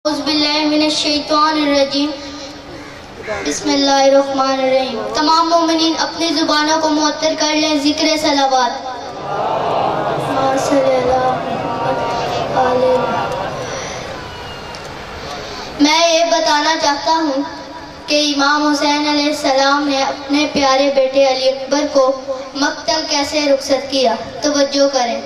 اعوذ باللہ من الشیطان الرجیم بسم اللہ الرحمن الرحیم۔ تمام مومنین اپنی زبانوں کو معطر کر لیں ذکر صلوات۔ میں یہ بتانا چاہتا ہوں کہ امام حسین علیہ السلام نے اپنے پیارے بیٹے علی اکبر کو مقتل کیسے رخصت کیا۔ توجہ کریں۔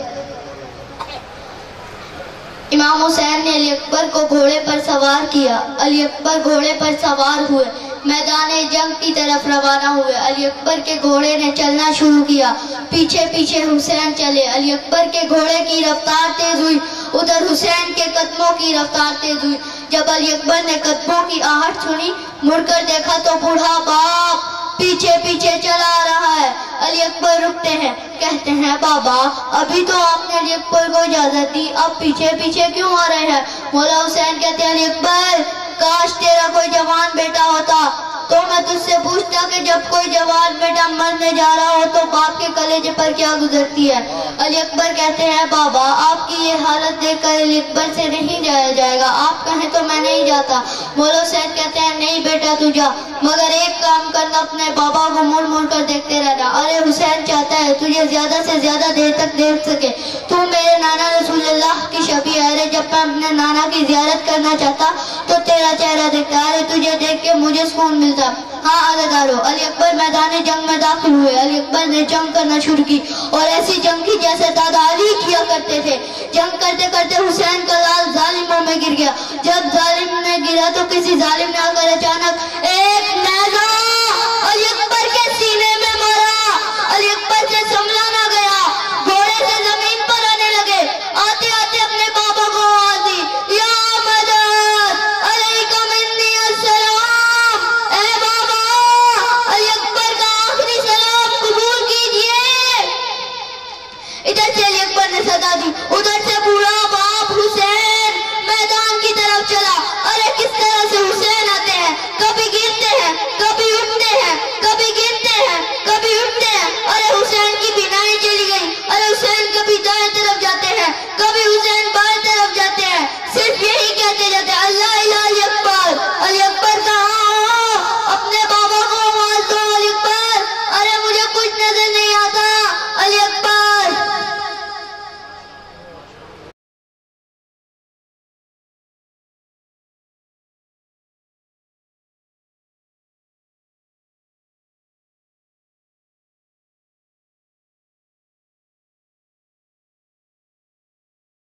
امام حسین نے علی اکبر کو گھوڑے پر سوار کیا۔ علی اکبر گھوڑے پر سوار ہوئے میدان جنگ کی طرف روانہ ہوئے۔ علی اکبر کے گھوڑے نے چلنا شروع کیا، پیچھے پیچھے حسین چلے۔ علی اکبر کے گھوڑے کی رفتار تیز ہوئی، ادھر حسین کے قدموں کی رفتار تیز ہوئی۔ جب علی اکبر نے قدموں کی آہٹ سنی، مڑ کر دیکھا تو بوڑھا باپ پیچھے پیچھے چلا آ رہا ہے۔ علی اکبر رکتے ہیں، کہتے ہیں بابا ابھی تو آپ نے علی اکبر کو اجازت دی، اب پیچھے پیچھے کیوں آ رہے ہیں؟ مولا حسین کہتے ہیں علی اکبر کاش تیرا کوئی جوان بیٹا ہوتا تو میں تجھ سے پوچھتا کہ جب کوئی جوان بیٹا مرنے جا رہا ہو تو باپ کے کلیجے پر کیا گزرتی ہے؟ علی اکبر کہتے ہیں بابا آپ کی یہ حالت دیکھ کر علی اکبر سے نہیں جایا جائے گا، آپ کہیں تو میں نہیں جاتا۔ مولا حسین کہتے ہیں نہیں بیٹا تو جا، مگر ایک کام کرنا، اپنے بابا کو مڑ مڑ کر دیکھتے رہنا۔ ارے حسین چاہتا ہے تجھے زیادہ سے زیادہ دیر تک دیکھ سکے، تو میرے نانا رسول اللہ کی شبیہ ہے۔ جب میں اپنے نانا کی زیارت کرنا چاہتا تو تیرا چہرہ دیکھتا، ارے تجھے دیکھ کے مجھے سکون ملتا۔ ہاں عزیزانو، علی اکبر میدان جنگ میں داخل ہوئے۔ علی اکبر نے جنگ کرنا شروع کی اور ایسی جنگ کی جیسے دادا علی کیا کرتے تھے۔ جنگ کرتے کرتے حسین کا لال ظالموں میں گر گیا۔ جب ظالم نے گرا تو کسی ظالم نے آ کر اچانک ایک نیزہ علی اکبر کے سینے میں مارا۔ علی اکبر سے سنبھلا نہ گیا، گھوڑے سے زمین پر آنے لگے۔ آتے آتے اپنے بابا کو آواز دی، یا مدد علیکم منی السلام، اے بابا علی اکبر کا آخری سلام قبول کیجئے۔ ادھر سے علی اکبر نے صدا دی، ادھر سے بوڑھا باپ حسین میدان کی طرف چلا۔ ارے کس طرح سے حسین آتے ہیں، کبھی گرتے ہیں کبھی اٹھتے ہیں، کبھی گرتے ہیں کبھی اٹھتے ہیں۔ ارے حسین کی بینائی چلی گئی، ارے حسین کبھی دائیں طرف جاتے ہیں کبھی حسین بائیں